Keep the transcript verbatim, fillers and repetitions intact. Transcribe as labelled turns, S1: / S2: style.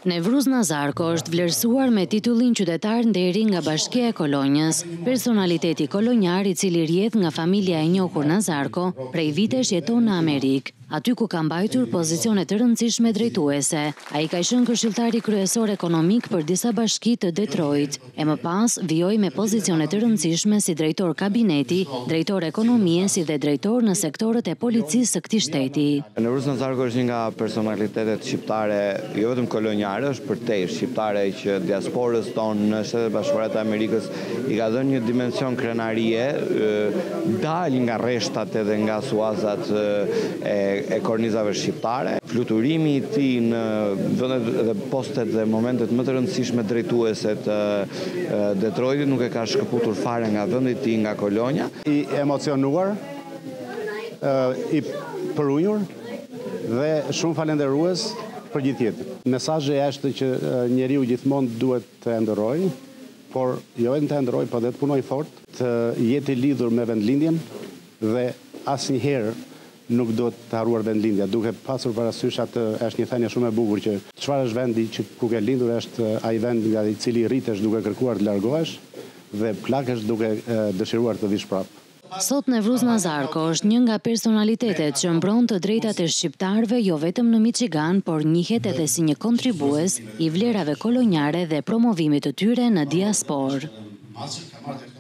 S1: Nevruz Nazarko është vlerësuar me titullin qytetar nderi nga Bashkia e Kolonjës, personaliteti kolonjar i cili rrjedh nga familja e njohur Nazarko, prej vitesh jeton në Amerikë, aty ku ka mbajtur pozicione të rëndësishme drejtuese. Ai ka qenë këshilltari kryesor ekonomik për disa bashki të Detroit, e më pas vijoi me pozicione të rëndësishme si drejtor kabineti, drejtor ekonomie si dhe drejtor në sektorët e policisë së këtij shteti.
S2: Nevruz Nazarko është një nga personalitetet shqiptare, jo vetëm kolonjare, është përtej shqiptare që diasporës tonë në Shtetet Bashkuara të Amerikës i ka dhënë një dimension krenarie, dal nga rreshtat edhe nga suazat e, e kornizave shqiptare. Fluturimi i tij në vendet dhe postet dhe momentet më të rëndësishme drejtuese të Detroitit nuk e ka shkëputur fare nga vendi i tij, nga Kolonja.
S3: I emocionuar, i përunjur dhe shumë falenderues për gjithë jetën. Mesazhi është që njeriu gjithmonë duhet të ëndrrojë, por jo vetëm të ëndrrojë, por dhe të punojë fort, të jetë i lidhur me vendlindjen dhe asnjëherë nuk do të harruar vendlindja, duke pasur parasysh atë, është një thënie shumë e bukur që çfarë është vendi që ku ke lindur është ai vend nga i cili rritesh duke kërkuar të largohesh dhe plakesh duke dëshiruar të vish prapë.
S1: Sot Nevruz Nazarko është një nga personalitetet që mbron të drejtat e shqiptarëve jo vetëm në Michigan, por njihet edhe si një kontribues i vlerave kolonjare dhe promovimit të tyre në diasporë.